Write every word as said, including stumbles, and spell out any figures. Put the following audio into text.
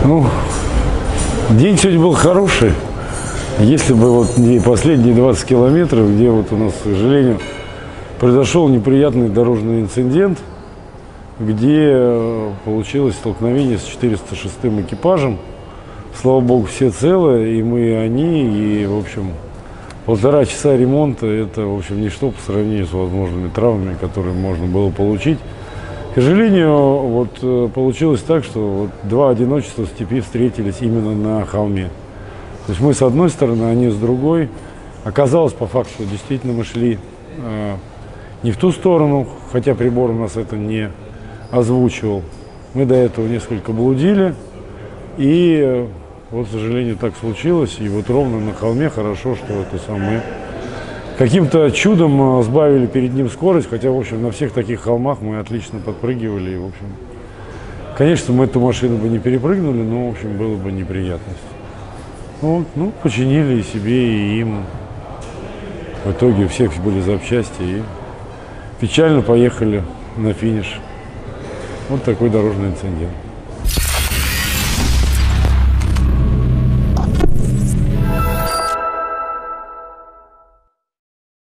Ну, день сегодня был хороший. Если бы вот не последние двадцать километров, где вот у нас, к сожалению, произошел неприятный дорожный инцидент, где получилось столкновение с четыреста шестым экипажем. Слава богу, все целы, и мы, и они, и, в общем, полтора часа ремонта – это, в общем, ничто по сравнению с возможными травмами, которые можно было получить. К сожалению, вот получилось так, что вот два одиночества в степи встретились именно на холме. То есть мы с одной стороны, они с другой. Оказалось по факту, что действительно мы шли э, не в ту сторону, хотя прибор у нас это не озвучивал. Мы до этого несколько блудили, и э, вот, к сожалению, так случилось. И вот ровно на холме хорошо, что это самое каким-то чудом сбавили перед ним скорость, хотя, в общем, на всех таких холмах мы отлично подпрыгивали. И, в общем, конечно, мы эту машину бы не перепрыгнули, но, в общем, было бы неприятность. Вот, ну, починили и себе, и им. В итоге у всех были запчасти, и печально поехали на финиш. Вот такой дорожный инцидент.